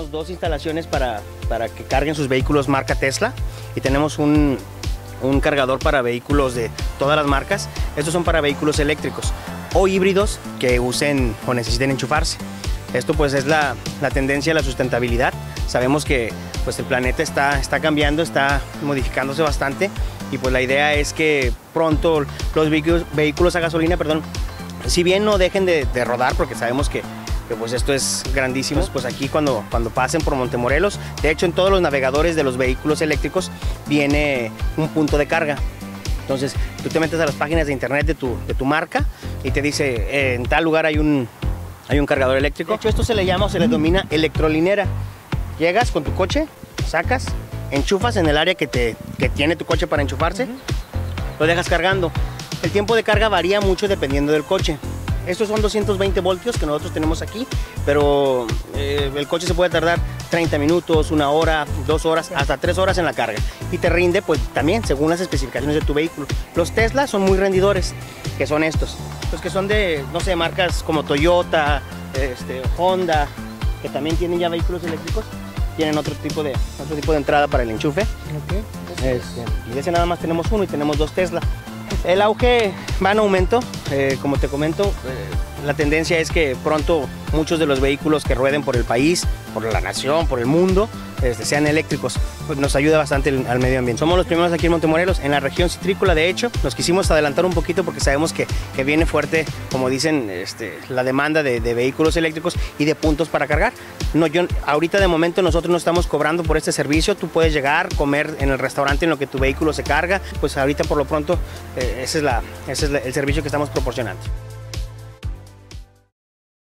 tenemos dos instalaciones para que carguen sus vehículos marca Tesla y tenemos un cargador para vehículos de todas las marcas. Estos son para vehículos eléctricos o híbridos que usen o necesiten enchufarse. Esto pues es la tendencia a la sustentabilidad. Sabemos que pues el planeta está cambiando, está modificándose bastante y pues la idea es que pronto los vehículos a gasolina, si bien no dejen de rodar, porque sabemos que pues esto es grandísimo, pues aquí cuando pasen por Montemorelos, de hecho en todos los navegadores de los vehículos eléctricos viene un punto de carga. Entonces tú te metes a las páginas de internet de tu marca y te dice en tal lugar hay un cargador eléctrico. De hecho esto se le llama o se le denomina electrolinera. Llegas con tu coche, sacas, enchufas en el área que tiene tu coche para enchufarse, lo dejas cargando. El tiempo de carga varía mucho dependiendo del coche. Estos son 220 voltios que nosotros tenemos aquí, pero el coche se puede tardar 30 minutos, 1 hora, 2 horas, hasta 3 horas en la carga. Y te rinde pues también según las especificaciones de tu vehículo. Los Tesla son muy rendidores, que son estos. Los que son de, no sé, marcas como Toyota, Honda, que también tienen ya vehículos eléctricos, tienen otro tipo de entrada para el enchufe. Okay. Y de ese nada más tenemos uno y tenemos 2 Tesla. El auge va en aumento, como te comento, la tendencia es que pronto muchos de los vehículos que rueden por el país, por la nación, por el mundo, sean eléctricos. Pues nos ayuda bastante al medio ambiente. Somos los primeros aquí en Montemorelos, en la región citrícola. De hecho, nos quisimos adelantar un poquito porque sabemos que viene fuerte, como dicen, la demanda de vehículos eléctricos y de puntos para cargar. Ahorita de momento nosotros no estamos cobrando por este servicio. Tú puedes llegar, comer en el restaurante en lo que tu vehículo se carga. Pues ahorita por lo pronto ese es el servicio que estamos proporcionando.